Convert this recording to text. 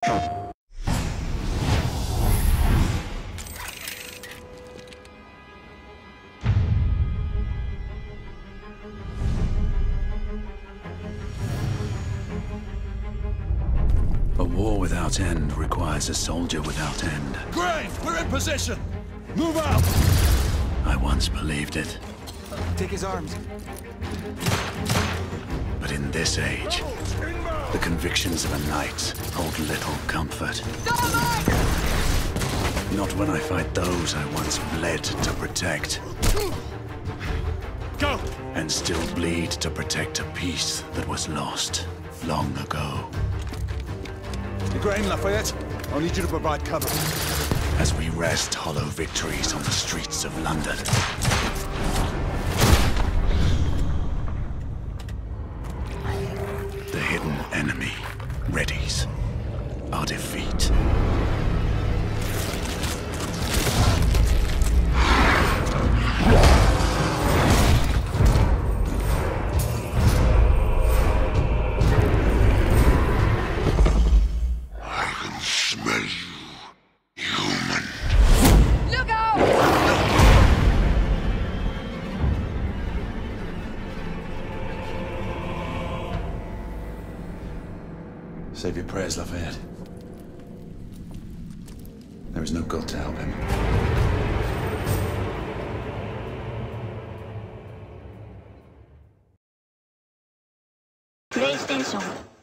A war without end requires a soldier without end. Grain, we're in position! Move out! I once believed it. Take his arms. But in this age, the convictions of a knight hold little comfort. Not when I fight those I once bled to protect. Go! And still bleed to protect a peace that was lost long ago. Grain, Lafayette, I'll need you to provide cover. As we wrest hollow victories on the streets of London. The hidden enemy readies our defeat. Save your prayers, Lafayette. There is no God to help him. PlayStation